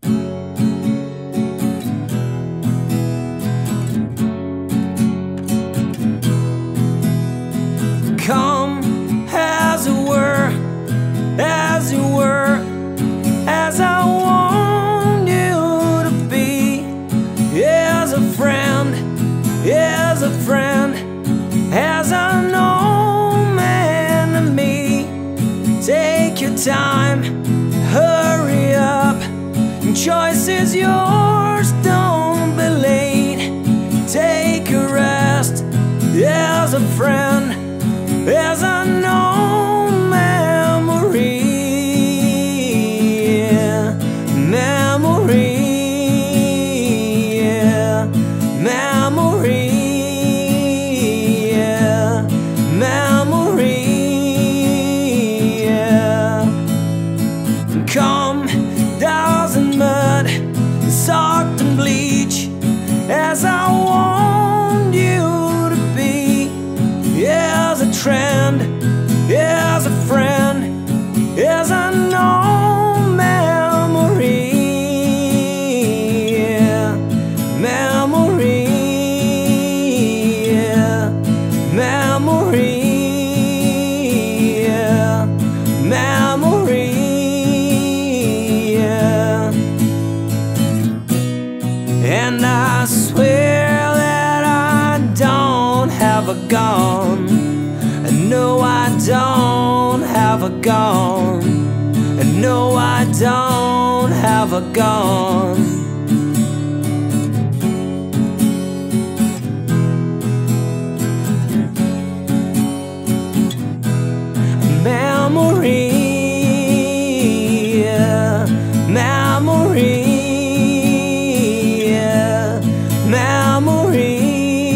Come as you were, as you were, as I want you to be. As a friend, as a friend, as a known man to me. Take your time, hurry up. Choice is yours, don't be late. Take a rest, as a friend, as a known memory. Memory, memory, memory. Come, dousing mud, soaked in bleach, as I want you to be. As a trend, as a friend, as a known memory. Memory, memory, memory. And I swear that I don't have a gun. No, I don't have a gun. No, I don't have a gun. Memory, memory, memory,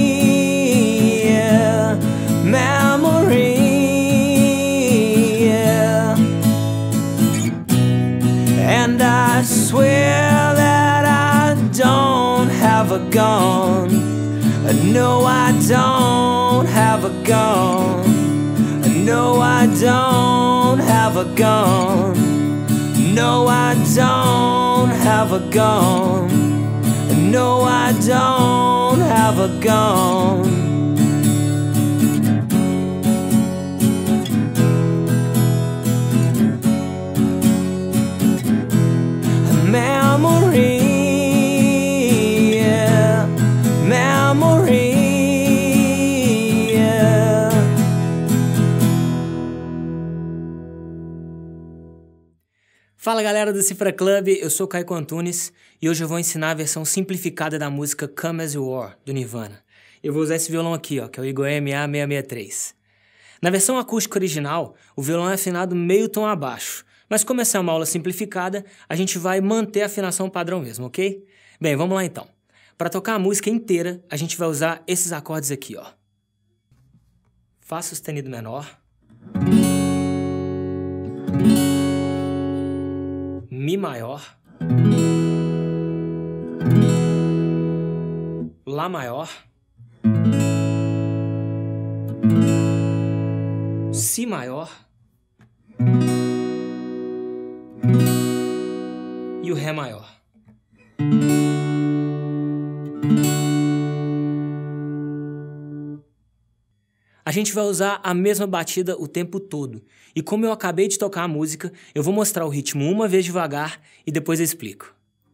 memory. And I swear that I don't have a gun. No, I don't have a gun. No, I don't have a gun. No, I don't have a gun. No, I don't have a gun. Memory, memory. Fala galera do Cifra Club, eu sou o Caio Antunes e hoje eu vou ensinar a versão simplificada da música Come As You Are, do Nirvana. Eu vou usar esse violão aqui, ó, que é o Eagle MA663. Na versão acústica original, o violão é afinado meio tom abaixo, mas como essa é uma aula simplificada, a gente vai manter a afinação padrão mesmo, ok? Bem, vamos lá então. Para tocar a música inteira, a gente vai usar esses acordes aqui, ó. Fá sustenido menor, Mi maior, Lá maior, Si maior e o Ré maior. A gente vai usar a mesma batida o tempo todo. E como eu acabei de tocar a música, eu vou mostrar o ritmo uma vez devagar e depois eu explico.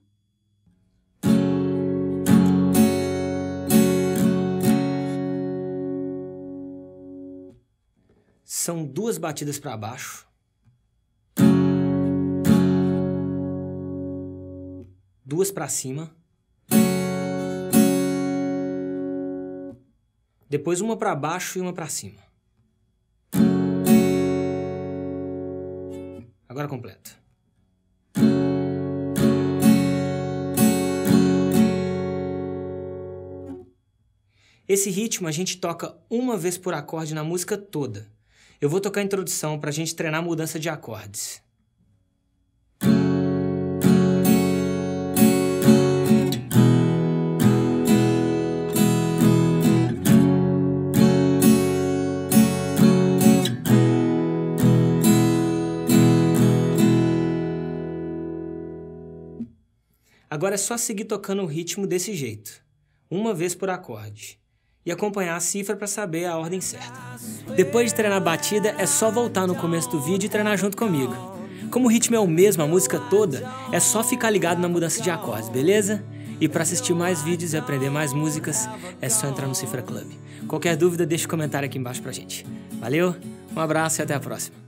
São duas batidas para baixo, duas para cima, depois uma para baixo e uma para cima. Agora completa. Esse ritmo a gente toca uma vez por acorde na música toda. Eu vou tocar a introdução para a gente treinar a mudança de acordes. Agora é só seguir tocando o ritmo desse jeito, uma vez por acorde, e acompanhar a cifra para saber a ordem certa. Depois de treinar a batida, é só voltar no começo do vídeo e treinar junto comigo. Como o ritmo é o mesmo a música toda, é só ficar ligado na mudança de acordes, beleza? E para assistir mais vídeos e aprender mais músicas, é só entrar no Cifra Club. Qualquer dúvida, deixa um comentário aqui embaixo pra gente. Valeu, um abraço e até a próxima.